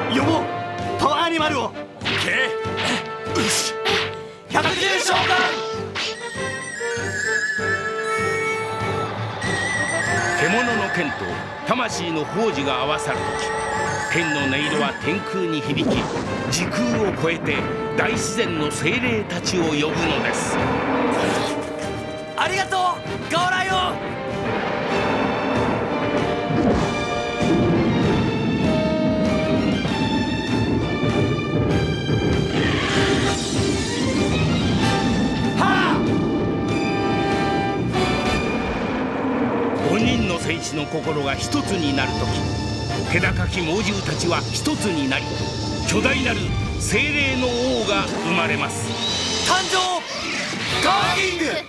呼ぼうパワーアニマルを。オッケー。よし、百獣召喚。 獣の剣と魂の宝珠が合わさる時、剣の音色は天空に響き、時空を超えて大自然の精霊たちを呼ぶのです。 ありがとうガオライオン。 5人の戦士の心が一つになる時、気高き猛獣たちは一つになり、巨大なる精霊の王が生まれます。 誕生ガーキング。